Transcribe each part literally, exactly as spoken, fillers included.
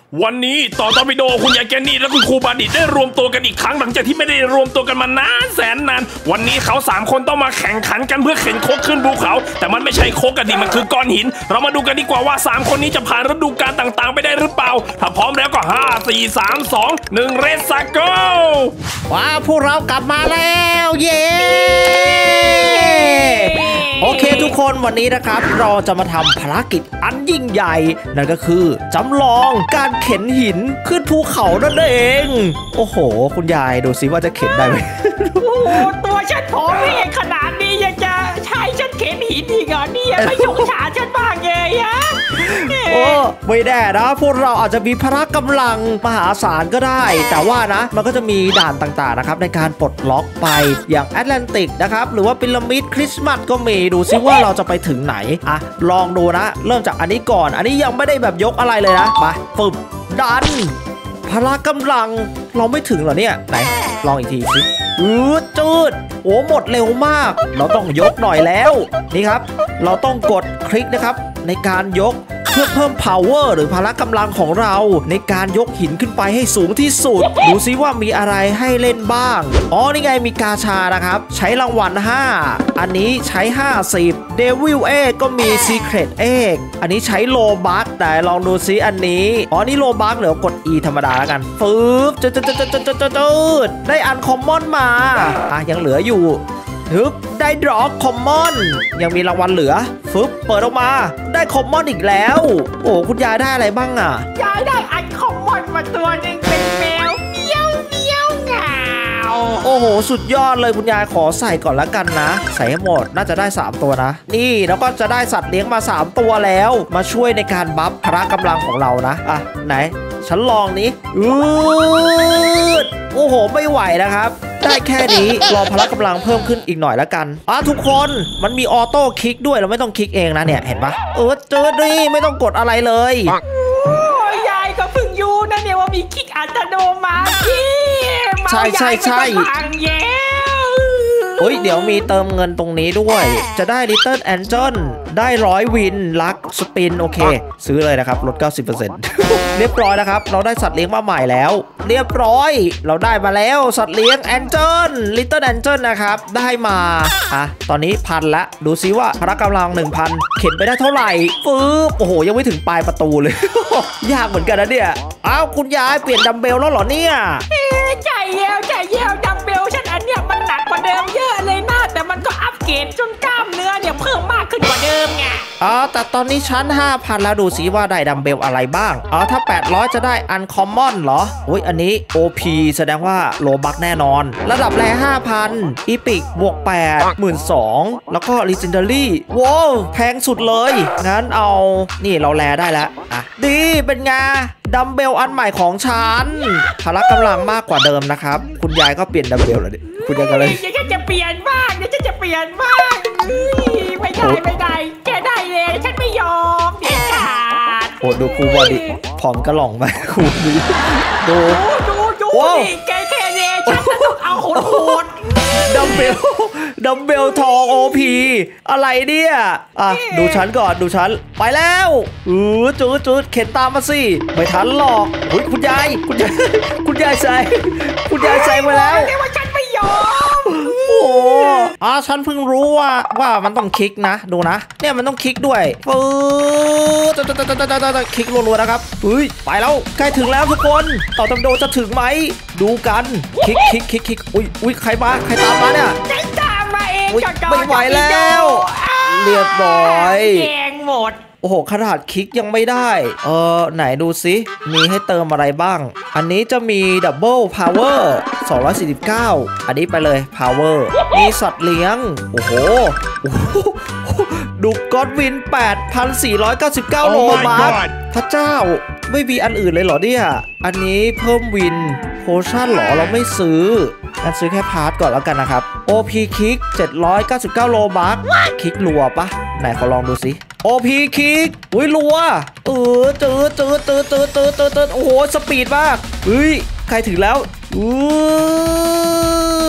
วันนี้ต่อตอร์ปิโดคุณยายแกนี่และคุณครูบาดิตได้รวมตัวกันอีกครั้งหลังจากที่ไม่ได้รวมตัวกันมานานแสนนานวันนี้เขาสามคนต้องมาแข่งขันกันเพื่อเข็นโคกขึ้นภูเขาแต่มันไม่ใช่โคกกระดิ่งมันคือก้อนหินเรามาดูกันดีกว่าว่าสามคนนี้จะผ่านฤดูกาลต่างๆไปได้หรือเปล่าถ้าพร้อมแล้วก็ห้า สี่ สาม สอง หนึ่งเรสโกว้าวพวกเรากลับมาแล้วเย้โอเคทุกคนวันนี้นะครับเราจะมาทำภารกิจอันยิ่งใหญ่นั่นก็คือจำลองการเข็นหินขึ้นภูเขานั่นเองโอ้โหคุณยายดูสิว่าจะเข็นได้ไหมโอ้โหตัวฉันผอมเองขนาดนี้ยังจะใช้ฉันเข็นหินอีกเหรอเนี่ยไม่สงสารฉันบ้างเลยอะโอ้ไม่แน่นะพวกเราอาจจะมีพละกำลังมหาศาลก็ได้แต่ว่านะมันก็จะมีด่านต่างๆนะครับในการปลดล็อกไปอย่างแอตแลนติกนะครับหรือว่าพีระมิดคริสต์มาสก็มีดูซิว่าเราจะไปถึงไหนอ่ะลองดูนะเริ่มจากอันนี้ก่อนอันนี้ยังไม่ได้แบบยกอะไรเลยนะมาฝึกดันพละกำลังเราไม่ถึงเหรอเนี่ยไหนลองอีกทีสิอืดจืดโอ้หมดเร็วมากเราต้องยกหน่อยแล้วนี่ครับเราต้องกดคลิกนะครับในการยกเพื่อเพิ่ม power หรือพละกำลังของเราในการยกหินขึ้นไปให้สูงที่สุดดูซิว่ามีอะไรให้เล่นบ้างอ๋อนี่ไงมีกาชานะครับใช้รางวัลห้าอันนี้ใช้ห้าสิบ Devil Egg ก็มี Secret Egg อันนี้ใช้โลบัคแต่ลองดูซิอันนี้อ๋อนี่โลบัคเดี๋ยวกด E ธรรมดาแล้วกันฟึบจุดจุดจุดจุดจุดจุดได้อันคอมมอนมาอ่ะยังเหลืออยู่ฮึบได้ดรอปคอมมอนยังมีรางวัลเหลือฟึบเปิดออกมาได้คอมมอนอีกแล้วโอ้คุณยายได้อะไรบ้างอ่ะยายได้อันคอมมอนมาตัวหนึ่งเป็นแมวเมียวเมียวเหงาโอ้โหสุดยอดเลยคุณยายขอใส่ก่อนละกันนะใส่ให้หมดน่าจะได้สามตัวนะนี่แล้วก็จะได้สัตว์เลี้ยงมาสามตัวแล้วมาช่วยในการบัฟพละกำลังของเรานะอ่ะไหนฉันลองนี้อืดโอ้โหไม่ไหวนะครับได้แค่นี้รอพละกำลังเพิ่มขึ้นอีกหน่อยแล้วกันอ่ะทุกคนมันมีออโต้คลิกด้วยเราไม่ต้องคลิกเองนะเนี่ยเห็นปะเออเจอดิไม่ต้องกดอะไรเลยโอ้ยายก็เพิ่งยูนะเนี่ยว่ามีคลิกอัตโนมัติใช่ใช่ใช่เฮ้ยเดี๋ยวมีเติมเงินตรงนี้ด้วยจะได้ Little Angel ได้ร้อยวินลักสปินโอเคซื้อเลยนะครับลด เก้าสิบเปอร์เซ็นต์ เรียบร้อยนะครับเราได้สัตว์เลี้ยงมาใหม่แล้วเรียบร้อยเราได้มาแล้วสัตว์เลี้ยง Angel Little Angel นะครับได้มาอ่ะตอนนี้พันละดูซิว่าพละกำลัง หนึ่งพัน เข็นไปได้เท่าไหร่ปึ๊บโอ้โหยังไม่ถึงปลายประตูเลย ยากเหมือนกันนะเนี่ยอ้าวคุณยายเปลี่ยนดัมเบลแล้วเหรอเนี่ยใจเยี่ยวใจเยี่ยวดัมเบลฉันอันเนี้ยมันหนักกว่าเดิมเยอะเลยนะแต่มันก็อัปเกรดจนกล้ามเนื้อเนี่ยเพิ่มมากขึ้นกว่าเดิมไงอ๋อแต่ตอนนี้ชั้น ห้าพัน แล้วดูสิว่าได้ดัมเบลอะไรบ้างอ๋อถ้าแปดร้อยจะได้อันคอมมอนเหรออุ้ยอันนี้ โอ พี แสดงว่าโลบัคแน่นอนระดับแร ห้าพัน อีพิกบวกแปด หมื่นสอง แล้วก็ Legendary ว้าวแพงสุดเลยงั้นเอานี่เราแลได้แล้วอ่ะดีเป็นไงดัมเบลอันใหม่ของฉันพละกำลังมากกว่าเดิมนะครับคุณยายก็เปลี่ยนดัมเบลเลยดิคุณยายก็เลยเดี๋ยวฉันจะเปลี่ยนบ้างเดี๋ยวฉันจะเปลี่ยนบ้างไม่ได้ไม่ได้แกได้เลยฉันไม่ยอมเด็ดขาดโอ้ดูครูบอดี้ผอมกระหล่องมาครูดูดูดูดูนี่แกแค่เนี่ยฉันต้องเอาโหดดัมเบลดัมเบลทอง โอ พี อะไรเนี่ยอ่ะดูฉันก่อนดูฉันไปแล้วอือจืดจืดเข็นตามมาสิไม่ทันหรอกอุ้ยคุณยายคุณยายคุณยายใส่คุณยายใส่มาแล้วแต่ว่าฉันไม่ยอมโอ้อ่ะฉันเพิ่งรู้ว่าว่ามันต้องคลิกนะดูนะเนี่ยมันต้องคลิกด้วยฟื้นคลิกรัวๆนะครับอุ้ยไปแล้วใกล้ถึงแล้วทุกคนต่อตำโดจะถึงไหมดูกันคลิกคลิกคลิกคลิกอุ้ยอุ้ยใครมาใครตามมาเนี่ยตามมาเองไม่ไหวแล้วเรียบร้อยแยงหมดโอ้โหขนาดคลิกยังไม่ได้เออไหนดูซิมีให้เติมอะไรบ้างอันนี้จะมีดับเบิลพาวเวอร์สองร้อยสี่สิบเก้าอันนี้ไปเลยพาวเวอร์มีสัตว์เลี้ยงโอ้โหดูก็อดวิน แปดพันสี่ร้อยเก้าสิบเก้า โลบาทพระเจ้าไม่มีอันอื่นเลยเหรอเนี่ยอันนี้เพิ่มวินโพชั่นหรอเราไม่ซื้องั้นซื้อแค่พาร์ทก่อนแล้วกันนะครับ โอ พี คลิกเจ็ดร้อยเก้าสิบเก้าโลบัคคลิกรัวปะไหนขอลองดูสิ โอ พี คลิกอุ้ยรัวเออเจอเจอเจอเจอเจอเจอเจอโอ้โหสปีดมากเฮ้ยใครถึงแล้วอืด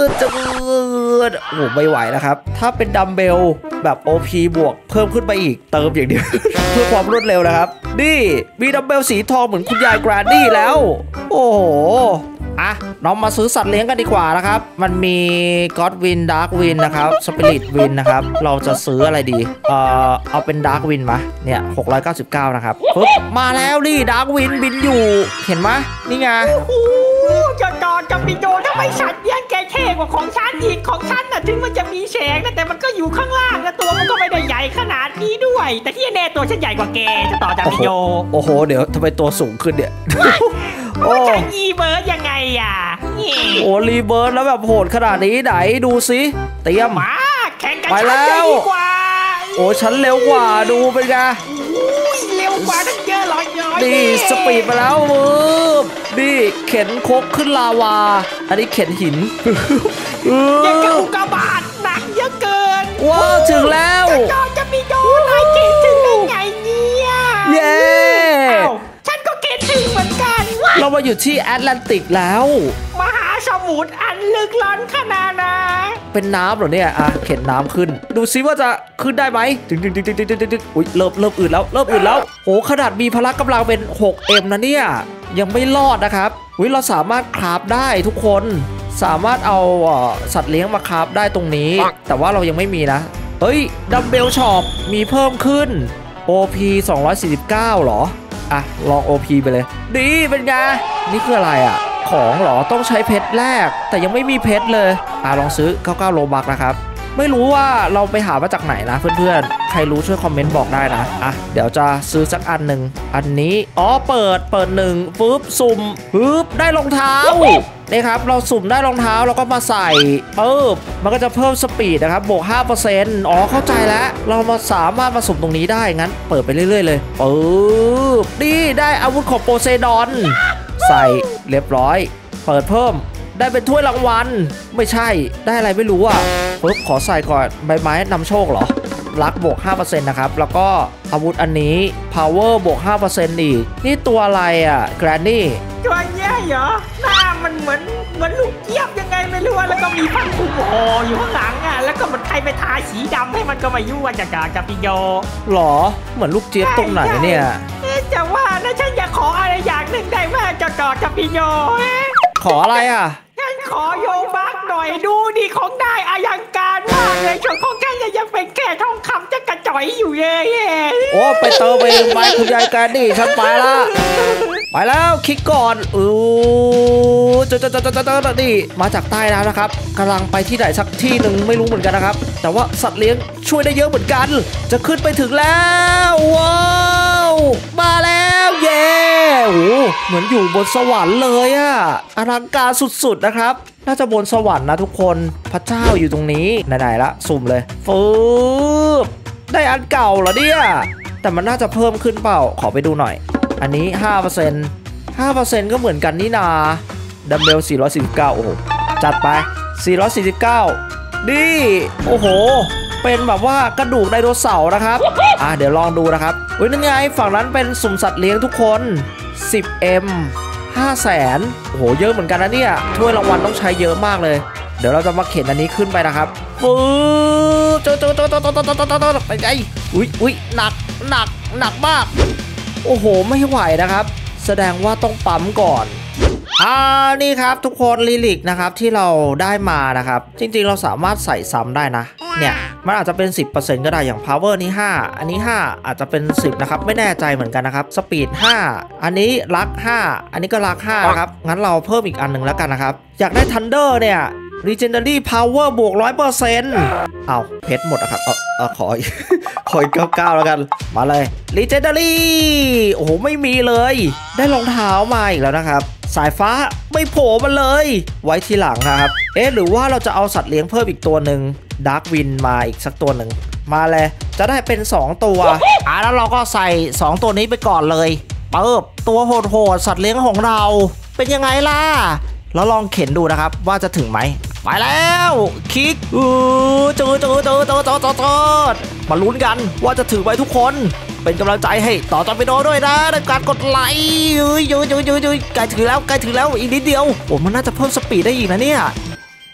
ดจืดโอ้ไม่ไหวแล้วครับถ้าเป็นดัมเบลแบบ โอ พี บวกเพิ่มขึ้นไปอีกเติมอย่างเดียว เพื่อความรวดเร็วนะครับนี่มีดัมเบลสีทองเหมือนคุณยายแกรนดี้แล้วโอ้โหอ่ะเรามาซื้อสัตว์เลี้ยงกันดีกว่านะครับมันมีก็อดวินดาร์กวินนะครับสปิริตวินนะครับเราจะซื้ออะไรดีเอ่อเอาเป็นดาร์กวินมาเนี่ยหกร้อยเก้าสิบเก้านะครับปึ๊บมาแล้วนี่ดาร์กวินบินอยู่เห็นไหมนี่ไงโอ้โหจะจอดจะมีโดนทำไมสัตว์เลี้ยงแกเท่กว่าของฉันอีกของฉันน่ะถึงมันจะมีแฉกนะแต่มันก็อยู่ข้างล่างนะตัวมันก็ไม่ได้ใหญ่ขนาดนี้ด้วยแต่ที่แน่ตัวฉันใหญ่กว่าแกจะต่อจากพี่โยโอ้โหเดี๋ยวทำไมตัวสูงขึ้นเนี่ยโอ้จะยีเบิร์ดยังไงอ่ะโอ้รีเบิร์ดแล้วแบบโหดขนาดนี้ไหนดูสิเตรียมมาแข่งกันฉันเร็วกว่าโอ้ฉันเร็วกว่าดูเป็นไงเร็วกว่าตั้งเยอะหรอย้อยนี่สปีดมาแล้วมือนี่เข็นโคกขึ้นลาวาอันนี้เข็นหินยังกระอุกกาบาตหนักเยอะเกินว้าวถึงแล้วจะจะมีโดนไล่เข็นถึงได้ไงเนี่ยเย้ฉันก็เข็นถึงเหมือนกันเรามาอยู่ที่แอตแลนติกแล้วมหาสมุทรอันลึกล้นขนาดนะเป็นน้ำเหรอเนี่ยอ่ะเข็นน้ำขึ้นดูซิว่าจะขึ้นได้ไหมดึงดึงดึงดึงดึงดึงอุ้ยเริ่มเริ่มอืดแล้วเริ่มอืดแล้วโหขนาดมีพละกำลังเป็น หกเอ็ม นะเนี่ยยังไม่รอดนะครับอุ้ยเราสามารถคราฟได้ทุกคนสามารถเอาสัตว์เลี้ยงมาคราฟได้ตรงนี้แต่ว่าเรายังไม่มีนะเฮ้ยดัมเบลช็อปมีเพิ่มขึ้น โอ พี สองร้อยสี่สิบเก้าหรออ่ะลอง โอ พี ไปเลยดีเป็นไงนี่คืออะไรอ่ะของหรอต้องใช้เพชรแรกแต่ยังไม่มีเพชรเลยอ่ะลองซื้อเก้าสิบเก้าโลบัคนะครับไม่รู้ว่าเราไปหามาจากไหนนะเพื่อนๆใครรู้ช่วยคอมเมนต์บอกได้นะอ่ะเดี๋ยวจะซื้อสักอันหนึ่งอันนี้อ๋อเปิดเปิดหนึ่งปึ๊บสุ่มปึ๊บได้รองเท้านี่ครับเราสุ่มได้รองเท้าเราก็มาใส่ปึ๊บมันก็จะเพิ่มสปีดนะครับบวก ห้าเปอร์เซ็นต์ อ๋อเข้าใจแล้วเรามาสามารถมาสุ่มตรงนี้ได้งั้นเปิดไปเรื่อยๆเลยปึ๊บนี่ได้อาวุธของโปเซดอนใส่เรียบร้อยเปิดเพิ่มได้เป็นถ้วยรางวัลไม่ใช่ได้อะไรไม่รู้อ่ะปึ๊บขอใส่ก่อนใบไม้นำโชคเหรอลักบวก ห้าเปอร์เซ็นต์ นะครับแล้วก็อาวุธอันนี้ power บวก ห้าเปอร์เซ็นต์ อีกนี่ตัวอะไรอ่ะ Granny ตัวแย่เหรอหน้ามันเหมือนเหมือนลูกเจี๊ยบยังไงไม่รู้แล้วก็มีผ้าคลุมห่ออยู่ข้างหลังอ่ะแล้วก็มันใครไปทาสีดำให้มันก็มายุ่งจากจากพี่โยหรอเหมือนลูกเจี๊ยบตรงไหนเนี่ยจะว่านะฉันอยากขออะไรอย่างหนึ่งได้ไหมจากจากพี่โยขออะไรอ่ะฉันขอโยบักหน่อยดูดีของได้อลังการมากเลยส่วนของฉันยังเป็นแค่ทองคำจะกระจ่อยอยู่เลยโอ้ไปเติมเองไปคุณยายแกนดี้ฉันไปละไปแล้วคลิกก่อนอู้จะจะจะจะจะนี่มาจากใต้แล้วนะครับกำลังไปที่ไหนสักที่หนึ่งไม่รู้เหมือนกันนะครับแต่ว่าสัตว์เลี้ยงช่วยได้เยอะเหมือนกันจะขึ้นไปถึงแล้วว้าวมาแล้วเย้โอ้เหมือนอยู่บนสวรรค์เลยอะอลังการสุดๆนะครับน่าจะบนสวรรค์นะทุกคนพระเจ้าอยู่ตรงนี้ไหนๆละสุ่มเลยฟืบได้อันเก่าเหรอเนี่ยแต่มันน่าจะเพิ่มขึ้นเปล่าขอไปดูหน่อยอันนี้ ห้าเปอร์เซ็นต์ ห้าเปอร์เซ็นต์ ก็เหมือนกันนี่นาดัมเบลสี่ร้อยสี่สิบเก้าโอ้โหจัดไปสี่ร้อยสี่สิบเก้านี่โอ้โหเป็นแบบว่ากระดูกไดโนเสาร์นะครับอ่ะเดี๋ยวลองดูนะครับเฮ้ยนั่นไงฝั่งนั้นเป็นสุ่มสัตว์เลี้ยงทุกคน สิบเอ็ม ห้าแสนโอ้โหเยอะเหมือนกันนะเนี่ยถ้วยรางวัลต้องใช้เยอะมากเลยเดี๋ยวเราจะมาเข็นอันนี้ขึ้นไปนะครับฟื๊ดโจโจโจโจโจโจโจโจไปไงอุ้ยอุ้ยหนักหนักหนักมากโอ้โหไม่ไหวนะครับแสดงว่าต้องปั๊มก่อนอ่านี่ครับทุกคนลิลิกนะครับที่เราได้มานะครับจริงๆเราสามารถใส่ซ้ำได้นะเนี่ยมันอาจจะเป็น สิบเปอร์เซ็นต์ ก็ได้อย่าง power นี้ห้าอันนี้ห้าอาจจะเป็นสิบนะครับไม่แน่ใจเหมือนกันนะครับสปีดห้าอันนี้ลักห้าอันนี้ก็ลักห้านะครับงั้นเราเพิ่มอีกอันหนึ่งแล้วกันนะครับอยากได้ Thunder เนี่ย Legendary Power บวก ร้อยเปอร์เซ็นต์ เอาเพชรหมดอะครับเออเออขอขออีกเก้าสิบเก้าแล้วกันมาเลย Legendary โอ้โหไม่มีเลยได้รองเท้ามาอีกแล้วนะครับสายฟ้าไม่โผล่มาเลยไว้ทีหลังนะครับเอ๊ะหรือว่าเราจะเอาสัตว์เลี้ยงเพิ่มอีกตัวหนึ่งดาร์กวินมาอีกสักตัวหนึ่งมาเลยจะได้เป็นสองตัวอ่ะแล้วเราก็ใส่สองตัวนี้ไปก่อนเลยเปิบตัวโหดๆสัตว์เลี้ยงของเราเป็นยังไงล่ะแล้วลองเข็นดูนะครับว่าจะถึงไหมไปแล้วคลิกอือเจอเจอเจอเจอเจอเจอมาลุ้นกันว่าจะถึงไหมทุกคนเป็นกำลังใจให้ต่อจอมไปโดด้วยนะในการกดไลค์ยืยยืยยืยยืยใกล้ถึงแล้วใกล้ถึงแล้วอีกนิดเดียวโอ้มันน่าจะเพิ่มสปีดได้อีกนะเนี่ย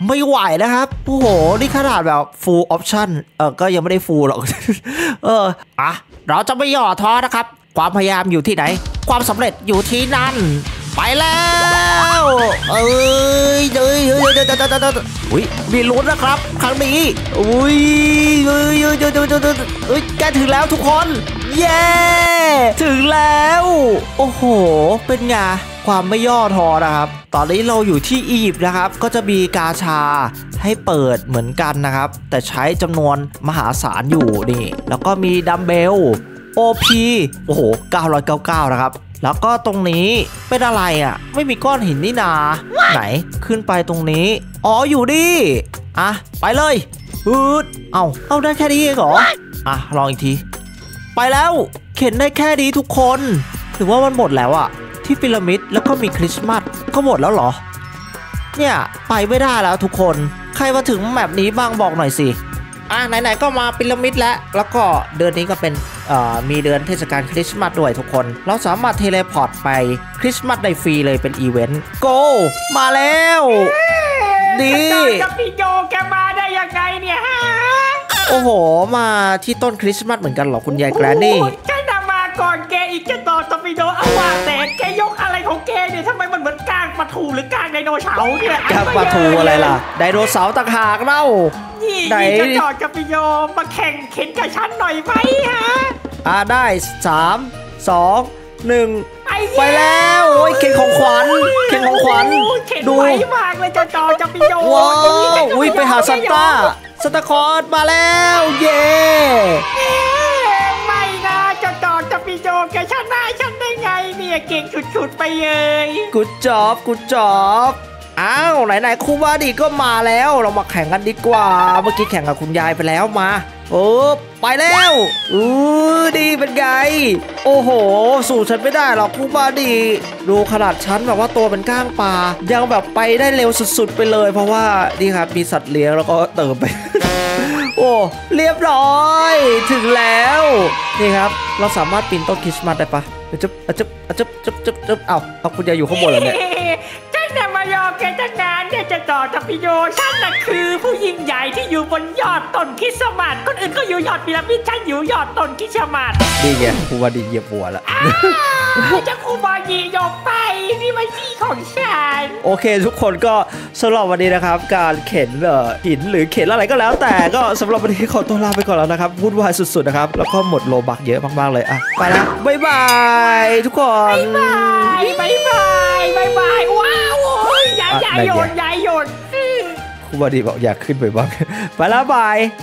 ไม่ไหวนะครับโอ้โหนี่ขนาดแบบ full option เออก็ยังไม่ได้ full หรอก เอออ่ะเราจะไม่ย่อท้อนะครับความพยายามอยู่ที่ไหนความสำเร็จอยู่ที่นั่นไปแล้วเอ้ยเอ้ยเอ้ยเอ้ยเอ้ยอุ้ยมีลุ้นนะครับครั้งนี้อุ้ยเอ้ยเอ้ยเอ้ยเอ้ยเอ้ยใกล้ถึงแล้วทุกคนเย้ถึงแล้วโอ้โหเป็นไงความไม่ย่อท้อนะครับตอนนี้เราอยู่ที่อียิปต์นะครับก็จะมีกาชาให้เปิดเหมือนกันนะครับแต่ใช้จำนวนมหาศาลอยู่นี่แล้วก็มีดัมเบล โอ พี โอ้โหเก้าร้อยเก้าสิบเก้านะครับแล้วก็ตรงนี้เป็นอะไรอ่ะไม่มีก้อนหินนี่นาไหนขึ้นไปตรงนี้อ๋ออยู่ดิอ่ะไปเลยอืดเอาเอาได้แค่นี้เองเหรออ่ะลองอีกทีไปแล้วเข็นได้แค่นี้ทุกคนถือว่ามันหมดแล้วอ่ะที่พีระมิดแล้วก็มีคริสต์มาสก็หมดแล้วเหรอเนี่ยไปไม่ได้แล้วทุกคนใครมาถึงแบบนี้บ้างบอกหน่อยสิอ่ะไหนๆก็มาพีระมิดแล้วแล้วก็เดือนนี้ก็เป็นมีเดือนเทศกาลคริสต์มาสด้วยทุกคนเราสามารถเทเลพอร์ตไปคริสต์มาสได้ฟรีเลยเป็นอีเวนต์โกมาแล้วดีจะพี่โจแกมาได้ยังไงเนี่ยฮะโอ้โหมาที่ต้นคริสต์มาสเหมือนกันเหรอคุณยายแกรนนี่ฉันนำมาก่อนแกอีกจะต่อตะปีโดเอาว่าแต่แกยกอะไรของแกเนี่ยทำไมมันเหมือนก้างปลาทูหรือก้างไดโนเสาร์เนี่ยก้างปลาทูอะไรล่ะไดโนเสาร์ต่างหากเล่าไหนจะจอดกับพี่โยมาแข่งเข็นกับฉันหน่อยไหมฮะอ่าได้สามสองหนึ่งไปแล้วโอ้ยเข็นของขวัญเข็นของขวัญดูไวมากเลยจะจอดกับพี่โยว้าวอุ้ยไปหาซันต้าซันตาคลอสมาแล้วเย้ไม่นะจะจอดกับพี่โยแกชนะฉันได้ไงเนี่ยเก่งสุดๆไปเลยกูจ๊อบกูจ๊อบอ้าวไหนๆครูบาดีก็มาแล้วเรามาแข่งกันดีกว่าเมื่อกี้แข่งกับคุณยายไปแล้วมาโอ้ไปแล้วอู้ดีเป็นไงโอ้โหสู่ฉันไม่ได้หรอกครูบาดีดูขนาดฉันแบบว่าตัวเป็นก้างปลายังแบบไปได้เร็วสุดๆไปเลยเพราะว่านี่ครับมีสัตว์เลี้ยงแล้วก็เติมไป โอ้เรียบร้อยถึงแล้วนี่ครับเราสามารถปีนต้นคริสต์มาสได้ปะจะจะจะจะจะจะเอาเอาคุณยายอยู่ข้างบนเหรอเนี่ยแต่มายอแกจะนานเนี่ยจะต่อทัพพิโยฉันน่ะคือผู้ยิ่งใหญ่ที่อยู่บนยอดต้นคริสต์มาสคนอื่นก็อยู่ยอดพีระมิดฉันอยู่ยอดต้นคริสต์มาสนี่ไงครูบาดีเหยียบหัวแล้วจะครูบาดียกไปนี่มันที่ของฉันโอเคทุกคนก็สำหรับวันนี้นะครับการเข็นเอ่อหินหรือเข็นอะไรก็แล้วแต่ก็สำหรับวันนี้ขอตัวลาไปก่อนแล้วนะครับวุ่นวายสุดๆนะครับแล้วก็หมดโลบักเยอะมากๆเลยอ่ะไปแล้วบ๊ายบายทุกคนบ๊ายบายบ๊ายบายบ๊ายบายว้าวใหญ่ใหญ่โยนใหญ่โยนครูบาดีบอกอยากขึ้นไปบ้างไปแล้วบาย